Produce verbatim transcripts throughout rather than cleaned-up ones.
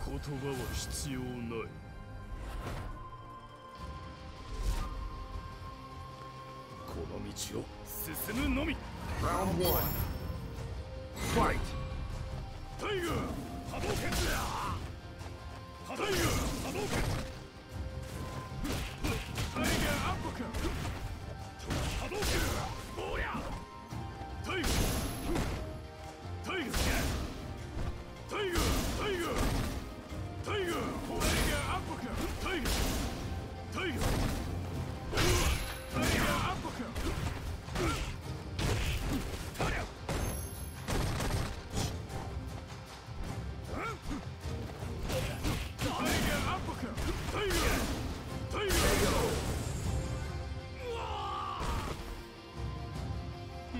葉は必要ない。この道を進むのみ。 Round one. Fight. タイガー波動拳。タイガー波動拳。タイガーアップ拳。波動拳。ボーリャタイガータイガータイガータイガータイガータイガーアップ拳。タイガータイガータイガーアップ拳。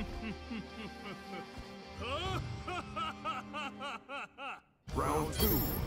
Round two.